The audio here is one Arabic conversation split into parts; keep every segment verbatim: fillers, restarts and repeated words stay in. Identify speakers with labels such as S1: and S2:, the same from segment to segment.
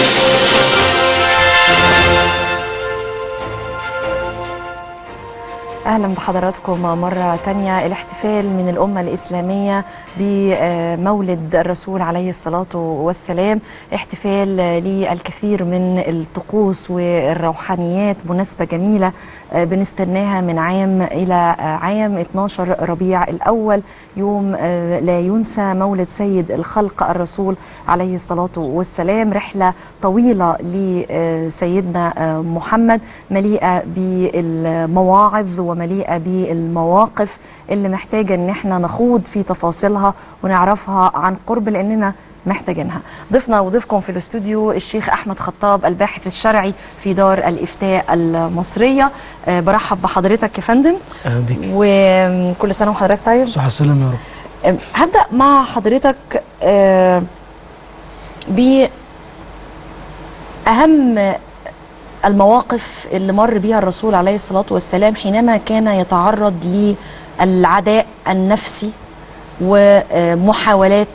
S1: أهلا بحضراتكم مرة تانية. الاحتفال من الأمة الإسلامية بمولد الرسول عليه الصلاة والسلام احتفال للكثير من الطقوس والروحانيات، مناسبة جميلة بنستناها من عام إلى عام اتناشر ربيع الأول، يوم لا ينسى مولد سيد الخلق الرسول عليه الصلاة والسلام. رحلة طويلة لسيدنا محمد مليئة بالمواعظ ومليئة بالمواقف اللي محتاجة ان احنا نخوض في تفاصيلها ونعرفها عن قرب لاننا محتاجينها. ضيفنا وضيفكم في الاستوديو الشيخ احمد خطاب، الباحث الشرعي في دار الافتاء المصرية. أه برحب بحضرتك يا فندم.
S2: اهلا بك
S1: وكل سنة وحضرتك طيب.
S2: صحة السلامة يا رب.
S1: أه هبدأ مع حضرتك أه بأهم المواقف اللي مر بها الرسول عليه الصلاة والسلام حينما كان يتعرض للعداء النفسي ومحاولات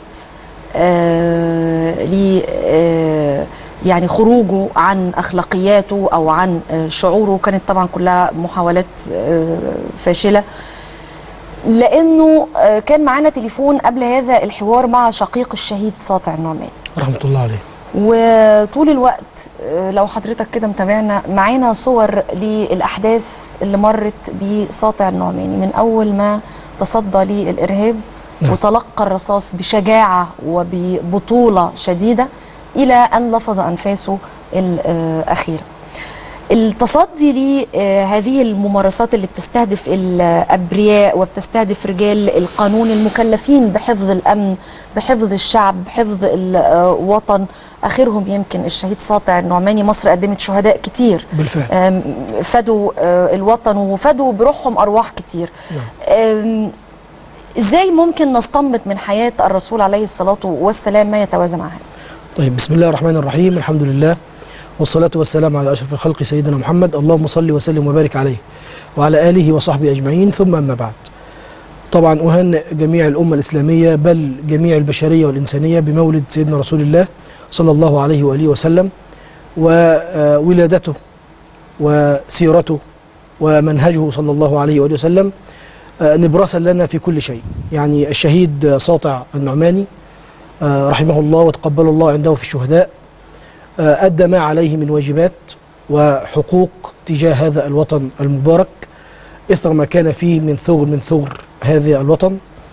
S1: ل يعني خروجه عن أخلاقياته أو عن شعوره. كانت طبعا كلها محاولات فاشلة، لأنه كان معنا تليفون قبل هذا الحوار مع شقيق الشهيد ساطع النعماني
S2: رحمة الله عليه،
S1: وطول الوقت لو حضرتك كده متابعنا معانا صور للأحداث اللي مرت بساطع النعماني من أول ما تصدى للإرهاب نعم. وتلقى الرصاص بشجاعة وببطولة شديدة إلى أن لفظ أنفاسه الأخيرة. التصدي لهذه الممارسات اللي بتستهدف الأبرياء وبتستهدف رجال القانون المكلفين بحفظ الأمن، بحفظ الشعب، بحفظ الوطن، آخرهم يمكن الشهيد ساطع النعماني. مصر قدمت شهداء كتير
S2: بالفعل
S1: فدوا الوطن وفدوا بروحهم أرواح كتير. نعم. إزاي ممكن نستنبط من حياة الرسول عليه الصلاة والسلام ما يتوازى مع هذا؟
S2: طيب، بسم الله الرحمن الرحيم، الحمد لله والصلاة والسلام على أشرف الخلق سيدنا محمد، اللهم صل وسلم وبارك عليه وعلى آله وصحبه أجمعين، ثم أما بعد. طبعا أهنئ جميع الأمة الإسلامية بل جميع البشرية والإنسانية بمولد سيدنا رسول الله صلى الله عليه وآله وسلم، وولادته وسيرته ومنهجه صلى الله عليه وآله وسلم نبراسا لنا في كل شيء. يعني الشهيد ساطع النعماني رحمه الله وتقبل الله عنده في الشهداء أدى ما عليه من واجبات وحقوق تجاه هذا الوطن المبارك إثر ما كان فيه من ثغر من ثغر هذا الوطن،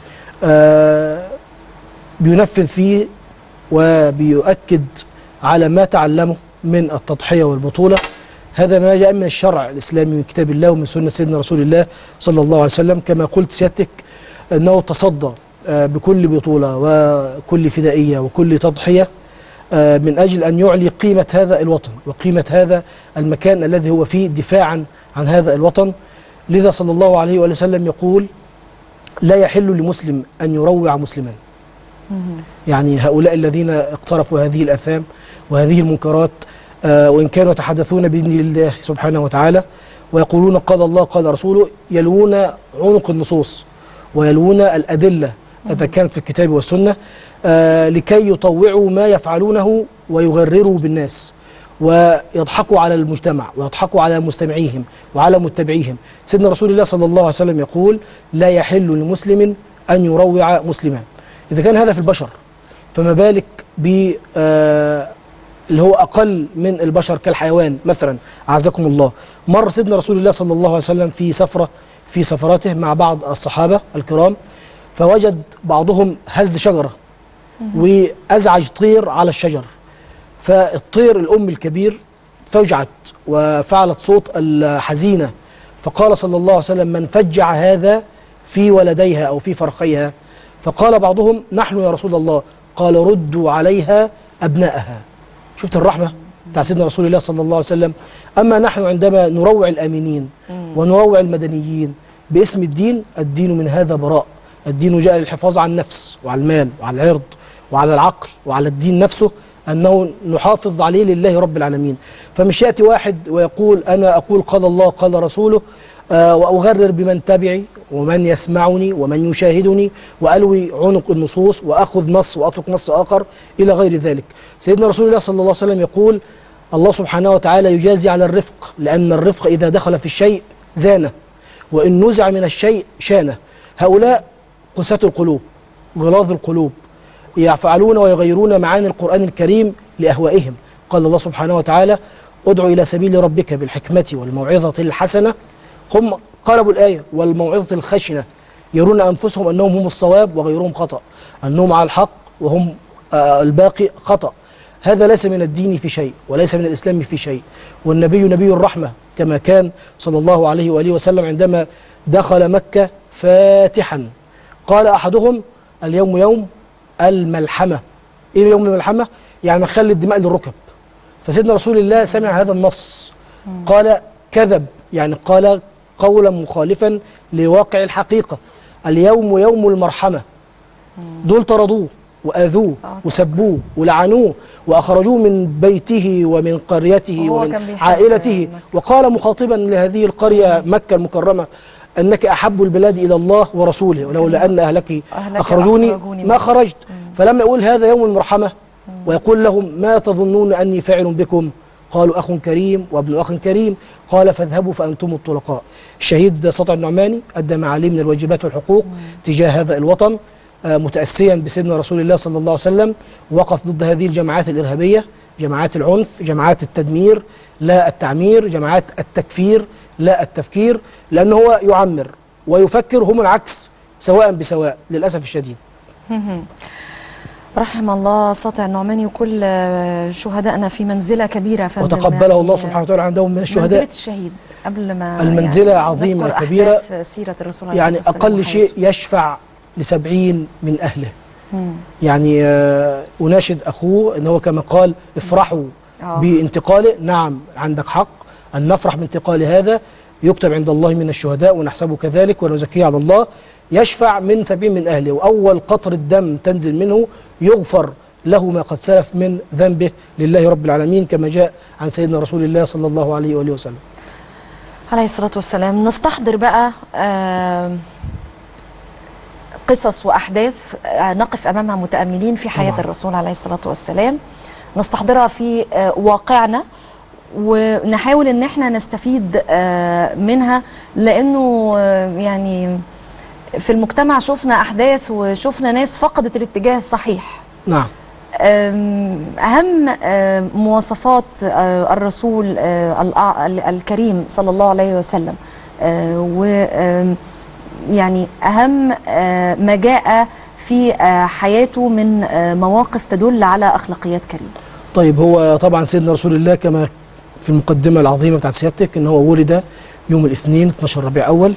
S2: بينفذ فيه وبيؤكد على ما تعلمه من التضحية والبطولة. هذا ما جاء من الشرع الإسلامي من كتاب الله ومن سنة سيدنا رسول الله صلى الله عليه وسلم. كما قلت سيادتك أنه تصدى بكل بطولة وكل فدائية وكل تضحية من أجل أن يعلي قيمة هذا الوطن وقيمة هذا المكان الذي هو فيه دفاعا عن هذا الوطن. لذا صلى الله عليه وآله وسلم يقول: لا يحل لمسلم أن يروع مسلما. يعني هؤلاء الذين اقترفوا هذه الآثام وهذه المنكرات آه وإن كانوا يتحدثون بإذن الله سبحانه وتعالى ويقولون قال الله قال رسوله، يلوون عنق النصوص ويلوون الأدلة إذا كانت في الكتاب والسنة آه لكي يطوعوا ما يفعلونه ويغرروا بالناس ويضحكوا على المجتمع ويضحكوا على مستمعيهم وعلى متبعيهم. سيدنا رسول الله صلى الله عليه وسلم يقول: لا يحل لمسلم أن يروع مسلما. إذا كان هذا في البشر فما بالك ب آه اللي هو أقل من البشر كالحيوان مثلا، أعزكم الله. مر سيدنا رسول الله صلى الله عليه وسلم في سفرة في سفراته مع بعض الصحابة الكرام، فوجد بعضهم هز شجرة وأزعج طير على الشجر، فالطير الأم الكبير فجعت وفعلت صوت الحزينة، فقال صلى الله عليه وسلم: من فجع هذا في ولديها أو في فرخيها؟ فقال بعضهم: نحن يا رسول الله. قال: ردوا عليها أبنائها. شفت الرحمة بتاع سيدنا رسول الله صلى الله عليه وسلم. أما نحن عندما نروع الآمنين ونروع المدنيين باسم الدين، الدين من هذا براء. الدين جاء للحفاظ على النفس وعلى المال وعلى العرض وعلى العقل وعلى الدين نفسه، أنه نحافظ عليه لله رب العالمين. فمش يأتي واحد ويقول: أنا أقول قال الله قال رسوله، آه وأغرر بمن تبعي ومن يسمعني ومن يشاهدني، وألوي عنق النصوص وأخذ نص وأترك نص آخر إلى غير ذلك. سيدنا رسول الله صلى الله عليه وسلم يقول: الله سبحانه وتعالى يجازي على الرفق، لأن الرفق إذا دخل في الشيء زانه، وإن نزع من الشيء شانه. هؤلاء قساة القلوب، غلاظ القلوب، يفعلون ويغيرون معاني القرآن الكريم لأهوائهم. قال الله سبحانه وتعالى: ادع إلى سبيل ربك بالحكمة والموعظة الحسنة. هم قلبوا الآية والموعظة الخشنة، يرون أنفسهم أنهم هم الصواب وغيرهم خطأ، أنهم على الحق وهم آه الباقي خطأ. هذا ليس من الدين في شيء، وليس من الإسلام في شيء. والنبي نبي الرحمة، كما كان صلى الله عليه وآله وسلم عندما دخل مكة فاتحا قال أحدهم: اليوم يوم الملحمة. إيه يوم الملحمة؟ يعني نخلي الدماء للركب. فسيدنا رسول الله سمع هذا النص قال: كذب، يعني قال قولا مخالفا لواقع الحقيقة. اليوم يوم المرحمة. دول طردوه وآذوه وسبوه ولعنوه وأخرجوه من بيته ومن قريته ومن عائلته، وقال مخاطبا لهذه القرية مكة المكرمة: أنك أحب البلاد إلى الله ورسوله، ولولا أن أهلك أخرجوني ما خرجت. فلما يقول هذا يوم المرحمة ويقول لهم: ما تظنون أني فاعل بكم؟ قالوا: أخ كريم وابن أخ كريم. قال: فاذهبوا فأنتم الطلقاء. الشهيد سطع النعماني أدى ما عليه من الواجبات والحقوق تجاه هذا الوطن، متأسيا بسيدنا رسول الله صلى الله عليه وسلم، وقف ضد هذه الجماعات الإرهابية، جماعات العنف، جماعات التدمير لا التعمير، جماعات التكفير لا التفكير، لأنه هو يعمر ويفكر، هم العكس سواء بسواء للأسف الشديد.
S1: رحم الله سطع النعماني وكل شهدائنا في منزلة كبيرة،
S2: وتقبله الله سبحانه وتعالى عندهم من الشهداء.
S1: منزلة الشهيد قبل ما
S2: المنزلة يعني عظيمة كبيرة،
S1: سيرة الرسول عليه
S2: يعني أقل شيء يشفع لسبعين من أهله. مم. يعني آه أناشد أخوه أنه كما قال: افرحوا أوه. بانتقاله. نعم، عندك حق أن نفرح بانتقال هذا، يكتب عند الله من الشهداء ونحسبه كذلك ونزكيه على الله. يشفع من سبعين من أهله، وأول قطر الدم تنزل منه يغفر له ما قد سلف من ذنبه لله رب العالمين، كما جاء عن سيدنا رسول الله صلى الله عليه وآله وسلم
S1: عليه الصلاة والسلام. نستحضر بقى آه قصص وأحداث آه نقف أمامها متأملين في حياة طبعا. الرسول عليه الصلاة والسلام، نستحضرها في آه واقعنا، ونحاول ان احنا نستفيد آه منها، لأنه آه يعني في المجتمع شفنا أحداث وشفنا ناس فقدت الاتجاه الصحيح.
S2: نعم.
S1: أهم مواصفات الرسول الكريم صلى الله عليه وسلم، و يعني أهم ما جاء في حياته من مواقف تدل على أخلاقيات كريمة.
S2: طيب، هو طبعا سيدنا رسول الله كما في المقدمة العظيمة بتاعت سيادتك ان هو ولد يوم الاثنين اثناشر ربيع أول.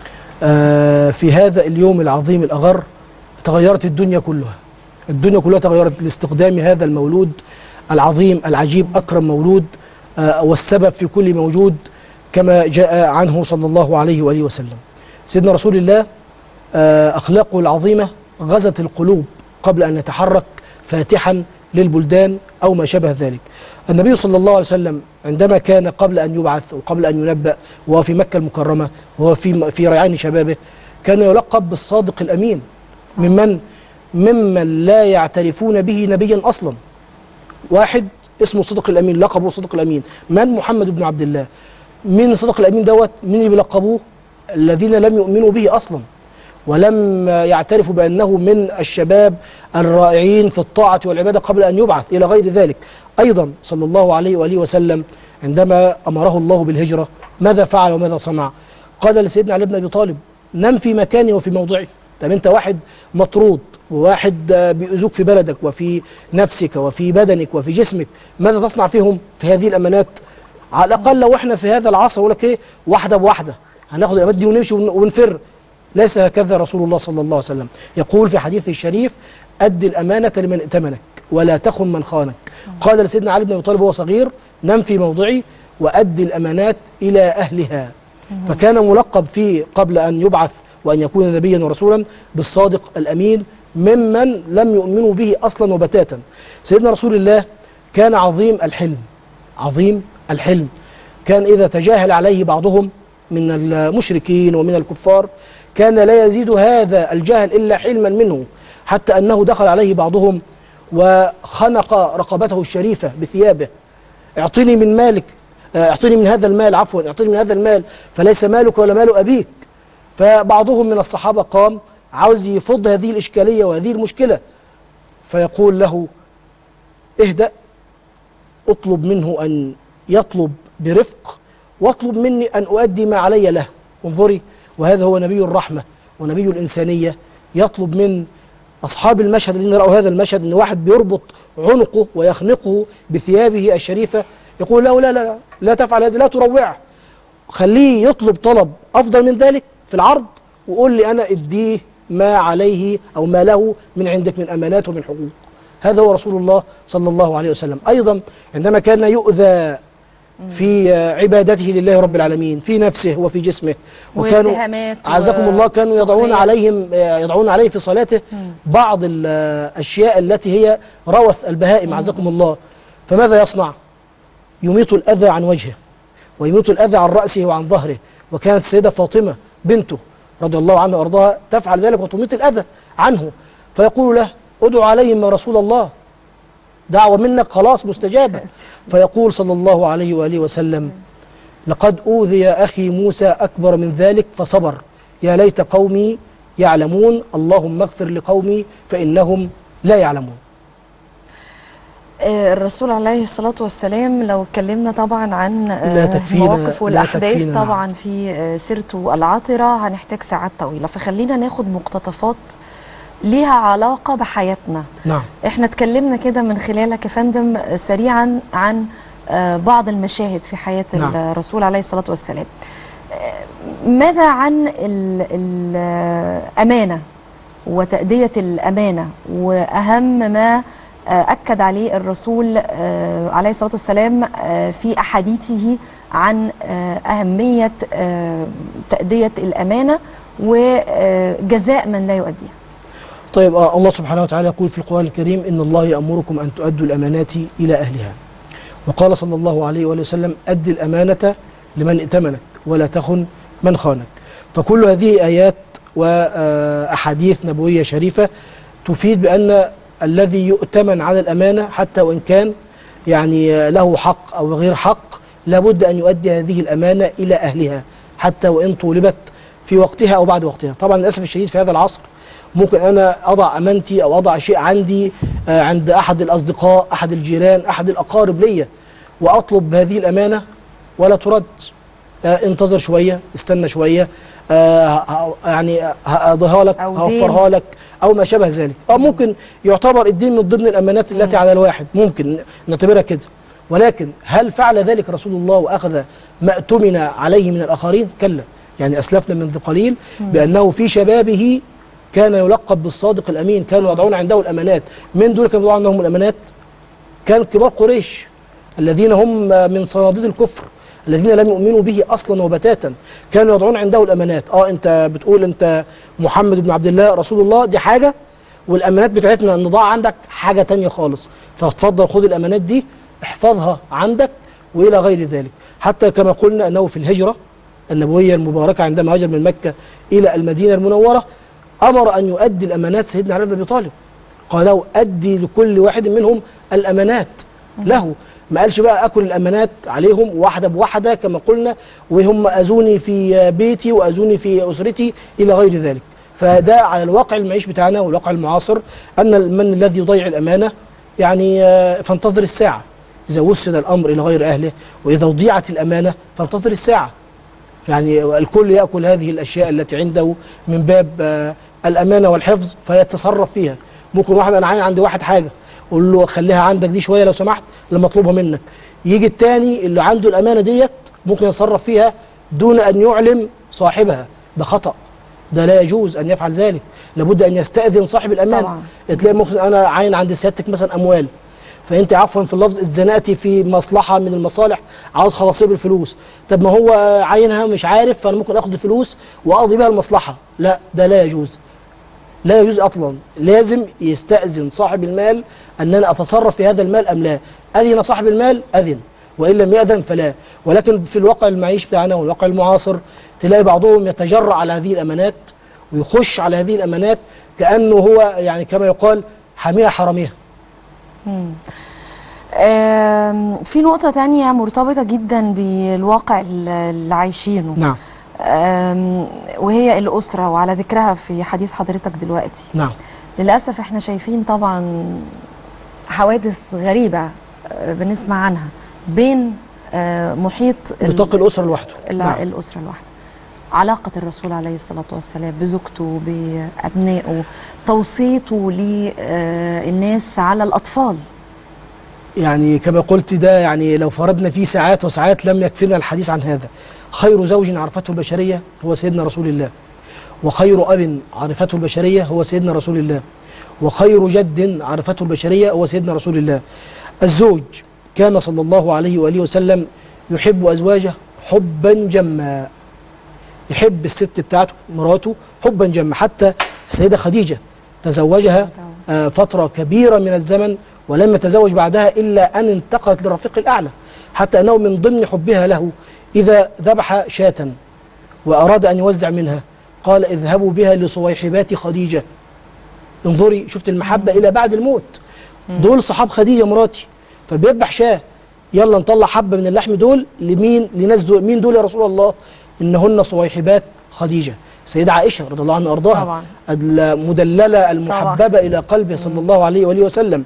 S2: آه في هذا اليوم العظيم الأغر تغيرت الدنيا كلها، الدنيا كلها تغيرت لاستقدام هذا المولود العظيم العجيب، أكرم مولود آه والسبب في كل موجود، كما جاء عنه صلى الله عليه وآله وسلم. سيدنا رسول الله آه أخلاقه العظيمة غزت القلوب قبل أن يتحرك فاتحا للبلدان أو ما شابه ذلك. النبي صلى الله عليه وسلم عندما كان قبل أن يبعث وقبل أن ينبأ وهو في مكة المكرمة وهو في في ريعان شبابه، كان يلقب بالصادق الأمين، ممن ممن لا يعترفون به نبيا أصلا. واحد اسمه صدق الأمين، لقبه صدق الأمين. من؟ محمد بن عبد الله. من صدق الأمين دوت؟ من اللي بيلقبوه؟ الذين لم يؤمنوا به أصلا ولم يعترفوا بأنه من الشباب الرائعين في الطاعة والعبادة قبل أن يبعث إلى غير ذلك. أيضا صلى الله عليه وآله وسلم عندما أمره الله بالهجرة ماذا فعل وماذا صنع؟ قال لسيدنا علي بن أبي طالب: نم في مكاني وفي موضعي. طب أنت واحد مطرود وواحد بيؤذوك في بلدك وفي نفسك وفي بدنك وفي جسمك، ماذا تصنع فيهم في هذه الأمانات؟ على الأقل لو احنا في هذا العصر يقول لك إيه، واحدة بواحدة هناخد الأمانات دي ونمشي ونفر. ليس هكذا رسول الله صلى الله عليه وسلم. يقول في حديثه الشريف: أد الأمانة لمن ائتمنك ولا تخن من خانك. قال لسيدنا علي بن أبي طالب وهو صغير: نم في موضعي وأد الأمانات إلى أهلها. فكان ملقب فيه قبل أن يبعث وأن يكون نبيا ورسولا بالصادق الأمين، ممن لم يؤمنوا به أصلا وبتاتا. سيدنا رسول الله كان عظيم الحلم، عظيم الحلم. كان إذا تجاهل عليه بعضهم من المشركين ومن الكفار كان لا يزيد هذا الجهل إلا حلما منه، حتى أنه دخل عليه بعضهم وخنق رقبته الشريفة بثيابه: اعطني من مالك، اعطني من هذا المال، عفوا اعطني من هذا المال فليس مالك ولا مال أبيك. فبعضهم من الصحابة قام عاوز يفض هذه الإشكالية وهذه المشكلة، فيقول له: اهدأ، اطلب منه أن يطلب برفق، واطلب مني أن أؤدي ما علي له. انظري، وهذا هو نبي الرحمة ونبي الإنسانية، يطلب من أصحاب المشهد الذين رأوا هذا المشهد أن واحد بيربط عنقه ويخنقه بثيابه الشريفة، يقول له: لا لا لا, لا تفعل هذا، لا تروعه، خليه يطلب طلب أفضل من ذلك في العرض، وقول لي أنا أديه ما عليه أو ما له من عندك من أمانات ومن حقوق. هذا هو رسول الله صلى الله عليه وسلم. أيضا عندما كان يؤذى في عبادته لله رب العالمين في نفسه وفي جسمه، وكانوا عزكم الله كانوا يضعون عليهم يضعون عليه في صلاته بعض الأشياء التي هي روث البهائم عزكم الله، فماذا يصنع؟ يميط الأذى عن وجهه ويميط الأذى عن رأسه وعن ظهره. وكانت السيدة فاطمة بنته رضي الله عنها وأرضاها تفعل ذلك وتميط الأذى عنه، فيقول له: ادعو عليهم يا رسول الله، دعوة منك خلاص مستجابة. فيقول صلى الله عليه وآله وسلم: لقد أوذي أخي موسى أكبر من ذلك فصبر، يا ليت قومي يعلمون، اللهم اغفر لقومي فإنهم لا يعلمون.
S1: الرسول عليه الصلاة والسلام لو اتكلمنا طبعا عن
S2: المواقف
S1: والأحداث طبعا في سيرته العاطرة هنحتاج ساعات طويلة، فخلينا ناخد مقتطفات ليها علاقة بحياتنا.
S2: نعم.
S1: احنا اتكلمنا كده من خلالك يا فندم سريعا عن بعض المشاهد في حياة نعم. الرسول عليه الصلاة والسلام. ماذا عن الأمانة وتأدية الأمانة، وأهم ما أكد عليه الرسول عليه الصلاة والسلام في أحاديثه عن أهمية تأدية الأمانة وجزاء من لا يؤديها؟
S2: طيب، آه الله سبحانه وتعالى يقول في القرآن الكريم: إن الله يأمركم أن تؤدوا الأمانات إلى أهلها. وقال صلى الله عليه وآله وسلم: أد الأمانة لمن ائتمنك ولا تخن من خانك. فكل هذه آيات وأحاديث نبوية شريفة تفيد بأن الذي يؤتمن على الأمانة حتى وإن كان يعني له حق أو غير حق لابد أن يؤدي هذه الأمانة إلى أهلها حتى وإن طولبت في وقتها أو بعد وقتها. طبعا للأسف الشديد في هذا العصر ممكن أنا أضع أمانتي أو أضع شيء عندي عند أحد الأصدقاء، أحد الجيران، أحد الأقارب ليا، وأطلب هذه الأمانة ولا ترد. انتظر شوية، استنى شوية، يعني هأضيها لك، هوفرها لك، أو ما شابه ذلك. أو ممكن يعتبر الدين من ضمن الأمانات التي على الواحد، ممكن نعتبرها كده. ولكن هل فعل ذلك رسول الله وأخذ ما اؤتمن عليه من الآخرين؟ كلا. يعني أسلفنا منذ قليل بأنه في شبابه كان يلقب بالصادق الأمين، كانوا يضعون عنده الأمانات. من دول كانوا يضعون عندهم الأمانات؟ كان كبار قريش الذين هم من صناديد الكفر، الذين لم يؤمنوا به أصلا وبتاتا، كانوا يضعون عنده الأمانات. اه انت بتقول انت محمد بن عبد الله رسول الله، دي حاجة، والأمانات بتاعتنا نضاع عندك حاجة تانية خالص، فتفضل خد الأمانات دي احفظها عندك وإلى غير ذلك. حتى كما قلنا أنه في الهجرة النبوية المباركة عندما هاجر من مكة إلى المدينة المنورة أمر أن يؤدي الأمانات سيدنا علي بن أبي طالب، قال له: أدي لكل واحد منهم الأمانات له. ما قالش بقى أكل الأمانات عليهم واحدة بواحدة كما قلنا، وهم أذوني في بيتي وأذوني في أسرتي إلى غير ذلك. فده على الواقع المعيش بتاعنا والواقع المعاصر، أن من الذي يضيع الأمانة يعني فانتظر الساعة إذا وسد الأمر إلى غير أهله، وإذا ضيعت الأمانة فانتظر الساعة. يعني الكل يأكل هذه الأشياء التي عنده من باب الأمانة والحفظ فيتصرف فيها. ممكن واحد أنا عندي واحد حاجة قول له خليها عندك دي شوية لو سمحت لما أطلبها منك، يجي التاني اللي عنده الأمانة ديت ممكن يتصرف فيها دون أن يعلم صاحبها. ده خطأ، ده لا يجوز أن يفعل ذلك، لابد أن يستأذن صاحب الأمانة. تلاقي ممكن أنا عاين عند سيادتك مثلا أموال، فانت عفوا في اللفظ اتزنقتي في مصلحه من المصالح عاوز خلاصيه بالفلوس، طب ما هو عاينها مش عارف، فانا ممكن اخد الفلوس واقضي بها المصلحه. لا، ده لا يجوز، لا يجوز اصلا. لازم يستأذن صاحب المال ان انا اتصرف في هذا المال ام لا. اذن صاحب المال اذن، وإن لم يأذن فلا. ولكن في الواقع المعيش بتاعنا والواقع المعاصر تلاقي بعضهم يتجرأ على هذه الأمانات ويخش على هذه الأمانات كأنه هو يعني كما يقال حاميها حراميها.
S1: في نقطة تانية مرتبطة جدا بالواقع اللي عايشينه.
S2: نعم.
S1: وهي الأسرة، وعلى ذكرها في حديث حضرتك دلوقتي.
S2: نعم.
S1: للأسف احنا شايفين طبعا حوادث غريبة بنسمع عنها بين محيط
S2: نطاق الأسرة لوحده.
S1: نعم. الأسرة لوحده. علاقة الرسول عليه الصلاة والسلام بزوجته بأبنائه، توصيته للناس على الأطفال.
S2: يعني كما قلت ده يعني لو فرضنا فيه ساعات وساعات لم يكفينا الحديث عن هذا. خير زوج عرفته البشرية هو سيدنا رسول الله، وخير أب عرفته البشرية هو سيدنا رسول الله، وخير جد عرفته البشرية هو سيدنا رسول الله. الزوج كان صلى الله عليه وآله وسلم يحب أزواجه حبا جما، يحب الست بتاعته مراته حبا جما. حتى السيدة خديجة تزوجها فترة كبيرة من الزمن ولم يتزوج بعدها إلا أن انتقلت للرفيق الأعلى، حتى أنه من ضمن حبها له إذا ذبح شاة وأراد أن يوزع منها قال اذهبوا بها لصويحبات خديجة. انظري، شفت المحبة إلى بعد الموت. دول صحاب خديجة مراتي، فبيذبح شاة، يلا نطلع حبة من اللحم دول لمين؟ لناس دول. مين دول يا رسول الله؟ إنهن صويحبات خديجة. السيدة عائشة رضي الله عنها وأرضاها طبعا. المدللة المحببة طبعا. إلى قلبه صلى الله عليه وآله وسلم.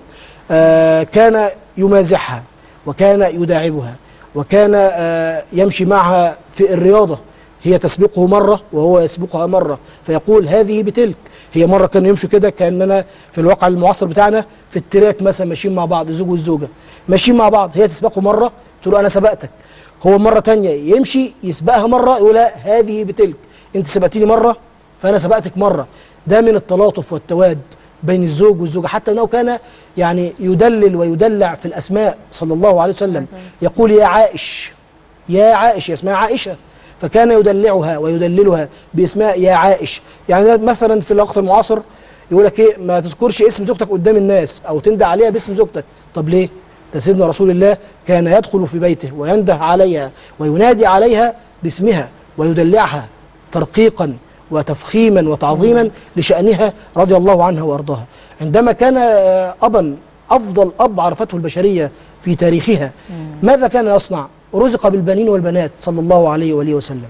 S2: آه كان يمازحها وكان يداعبها وكان آه يمشي معها في الرياضة، هي تسبقه مرة وهو يسبقها مرة، فيقول هذه بتلك. هي مرة كانوا يمشوا كده كأننا في الواقع المعاصر بتاعنا في التراك مثلا ماشيين مع بعض، الزوج والزوجة ماشيين مع بعض، هي تسبقه مرة تقول أنا سبقتك، هو مرة تانية يمشي يسبقها مرة يقول هذه بتلك، أنت سبقتيني مرة فأنا سبقتك مرة. ده من التلاطف والتواد بين الزوج والزوجة، حتى أنه كان يعني يدلل ويدلع في الأسماء صلى الله عليه وسلم، يقول يا عائش، يا عائش، اسمها عائشة، فكان يدلعها ويدللها باسماء يا عائش. يعني مثلا في الوقت المعاصر يقول لك ايه، ما تذكرش اسم زوجتك قدام الناس او تندى عليها باسم زوجتك. طب ليه؟ ده سيدنا رسول الله كان يدخل في بيته وينده عليها وينادي عليها باسمها ويدلعها ترقيقا وتفخيما وتعظيما لشأنها رضي الله عنها وارضاها. عندما كان ابا افضل اب عرفته البشريه في تاريخها، ماذا كان يصنع؟ رزق بالبنين والبنات صلى الله عليه وآله وسلم.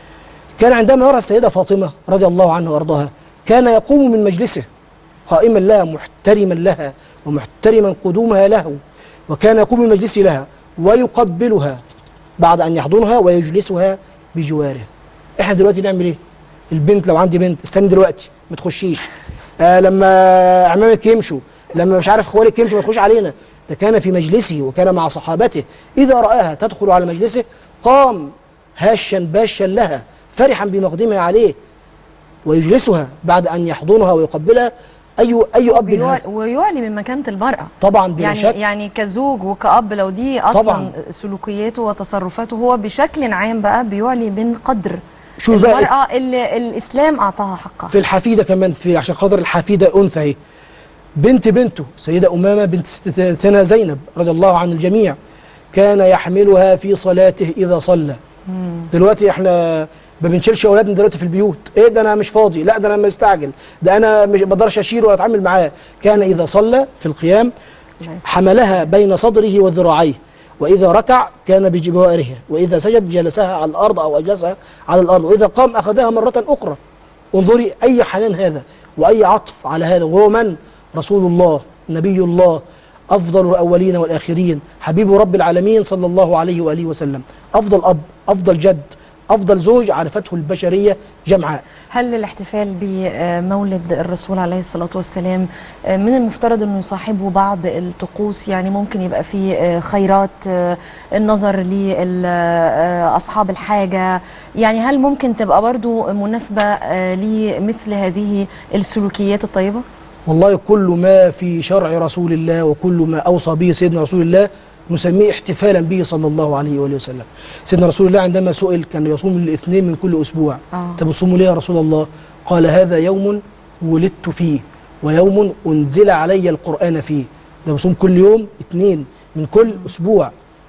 S2: كان عندما يرى السيدة فاطمة رضي الله عنها وارضاها كان يقوم من مجلسه قائما لها محترما لها ومحترما قدومها له، وكان يقوم من مجلسه لها ويقبلها بعد أن يحضنها ويجلسها بجواره. احنا دلوقتي نعمل ايه؟ البنت لو عندي بنت استني دلوقتي ما تخشيش، آه لما اعمامك يمشوا، لما مش عارف اخوالك يمشوا ما تخش علينا. ده كان في مجلسه وكان مع صحابته، إذا رآها تدخل على مجلسه قام هاشا باشا لها فرحا بمقدمها عليه ويجلسها بعد أن يحضنها ويقبلها. أي أي أب هذا؟
S1: ويعلي من مكانة المرأة
S2: طبعا بلا
S1: يعني
S2: شك.
S1: يعني كزوج وكأب، لو دي أصلا
S2: طبعا
S1: سلوكياته وتصرفاته هو بشكل عام بقى بيعلي من قدر
S2: شو
S1: المرأة اللي الإسلام أعطاها حقها.
S2: في الحفيدة كمان، في عشان خاطر الحفيدة أنثى اهي، بنت بنته سيدة أمامة بنت ستنا زينب رضي الله عن الجميع كان يحملها في صلاته إذا صلى. دلوقتي احنا ما بنشيلش أولادنا دلوقتي في البيوت، ايه ده أنا مش فاضي، لا ده أنا مستعجل، ده أنا مش بقدرش أشيل ولا أتعامل معاه. كان إذا صلى في القيام حملها بين صدره وذراعيه، وإذا ركع كان بجوارها، وإذا سجد جلسها على الأرض أو أجلسها على الأرض، وإذا قام أخذها مرة أخرى. انظري أي حنان هذا وأي عطف على هذا، وهو من؟ رسول الله نبي الله أفضل الأولين والآخرين حبيب رب العالمين صلى الله عليه وآله وسلم. أفضل أب، أفضل جد، أفضل زوج عرفته البشرية جمعاء.
S1: هل الاحتفال بمولد الرسول عليه الصلاة والسلام من المفترض أنه يصاحبه بعض الطقوس؟ يعني ممكن يبقى فيه خيرات، النظر لأصحاب الحاجة، يعني هل ممكن تبقى برضو مناسبة لمثل هذه السلوكيات الطيبة؟
S2: والله كل ما في شرع رسول الله وكل ما أوصى به سيدنا رسول الله نسميه احتفالا به صلى الله عليه وآله وسلم. سيدنا رسول الله عندما سئل كان يصوم الاثنين من كل أسبوع. آه. طب تصوموا ليه يا رسول الله؟ قال هذا يوم ولدت فيه ويوم أنزل علي القرآن فيه. ده بصوم كل يوم اثنين من كل أسبوع.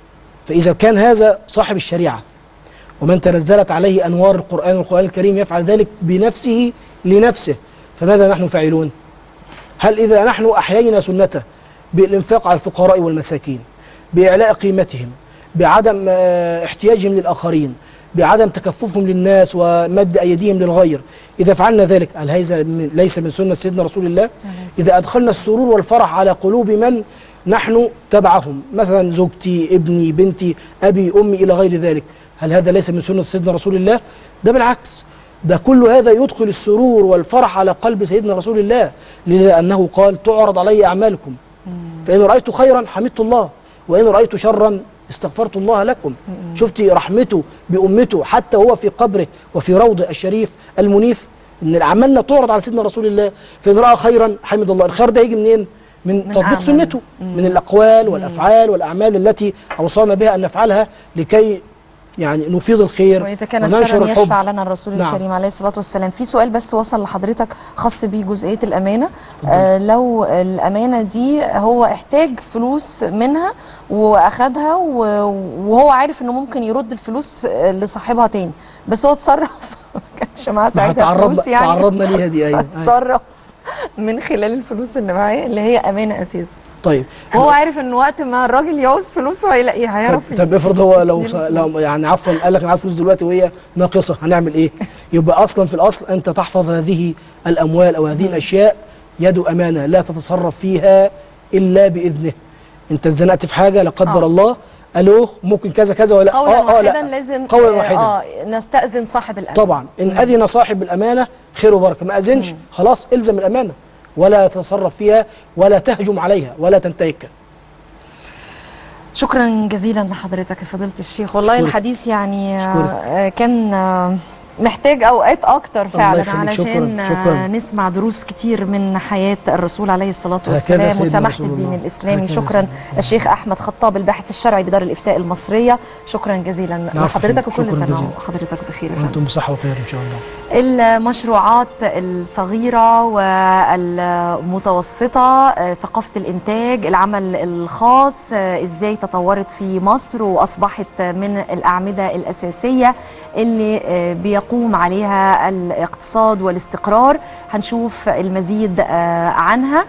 S2: فإذا كان هذا صاحب الشريعة ومن تنزلت عليه أنوار القرآن والقرآن الكريم يفعل ذلك بنفسه لنفسه، فماذا نحن فاعلون؟ هل إذا نحن أحيينا سنته بالإنفاق على الفقراء والمساكين، بإعلاء قيمتهم، بعدم احتياجهم للآخرين، بعدم تكففهم للناس ومد أيديهم للغير، إذا فعلنا ذلك هل هذا ليس من سنة سيدنا رسول الله؟ إذا أدخلنا السرور والفرح على قلوب من نحن تبعهم، مثلا زوجتي، ابني، بنتي، أبي، أمي، إلى غير ذلك، هل هذا ليس من سنة سيدنا رسول الله؟ ده بالعكس، ده كل هذا يدخل السرور والفرح على قلب سيدنا رسول الله، لأنه قال تعرض علي أعمالكم فإن رأيت خيرا حمدت الله وإن رأيت شرا استغفرت الله لكم. شفتي رحمته بأمته حتى هو في قبره وفي روضه الشريف المنيف، إن أعمالنا تعرض على سيدنا رسول الله، فإن رأى خيرا حمد الله. الخير ده يجي منين؟ من, من تطبيق عمل. سنته، مم. من الأقوال والأفعال والأعمال التي أوصانا بها أن نفعلها لكي يعني نفيض الخير
S1: وإذا كان شرا يشفع لنا الرسول نعم. الكريم عليه الصلاة والسلام. في سؤال بس وصل لحضرتك خاص بجزئية الأمانة، آه لو الأمانة دي هو احتاج فلوس منها وأخدها وهو عارف إنه ممكن يرد الفلوس لصاحبها تاني، بس هو اتصرف ما كانش معاه ساعتها فلوس، يعني
S2: تعرضنا ليها دي. أيوه
S1: اتصرف من خلال الفلوس اللي معاه اللي هي أمانة أساسا.
S2: طيب
S1: هو عارف ان وقت ما الراجل يعوز فلوسه هيلاقيها، هيعرف.
S2: طب, طب افرض هو لو لو يعني عفوا قال لك انا عايز فلوس دلوقتي وهي ناقصه، هنعمل ايه؟ يبقى اصلا في الاصل انت تحفظ هذه الاموال او هذه الاشياء يد امانه لا تتصرف فيها الا باذنه. انت اتزنقت في حاجه لا قدر آه. الله، الو ممكن كذا كذا ولا
S1: قولا اه واحدا لا. لازم
S2: قولا واحدا
S1: اه نستاذن صاحب الامانه.
S2: طبعا ان مم. اذن صاحب الامانه خير وبركه، ما اذنش خلاص الزم الامانه ولا تتصرف فيها ولا تهجم عليها ولا تنتهكها.
S1: شكرا جزيلا لحضرتك يا فضيلة الشيخ، والله شكرا. الحديث يعني
S2: شكرا.
S1: كان محتاج اوقات اكتر فعلا علشان
S2: شكرا. شكرا.
S1: نسمع دروس كتير من حياة الرسول عليه الصلاة والسلام وسماحة الدين الاسلامي. شكرا الشيخ احمد خطاب الباحث الشرعي بدار الافتاء المصرية، شكرا جزيلا لحضرتك وكل سنة وحضرتك بخير.
S2: وانتم بصحة وخير ان شاء الله.
S1: المشروعات الصغيرة والمتوسطة، ثقافة الإنتاج، العمل الخاص، إزاي تطورت في مصر وأصبحت من الأعمدة الأساسية اللي بيقوم عليها الاقتصاد والاستقرار. هنشوف المزيد عنها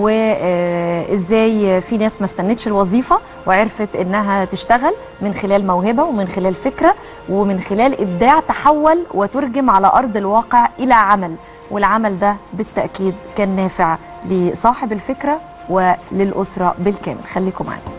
S1: وإزاي في ناس ما استنتش الوظيفة وعرفت إنها تشتغل من خلال موهبة ومن خلال فكرة ومن خلال إبداع تحول وترجم على أرض الواقع إلى عمل، والعمل ده بالتأكيد كان نافع لصاحب الفكرة وللأسرة بالكامل. خليكم معنا.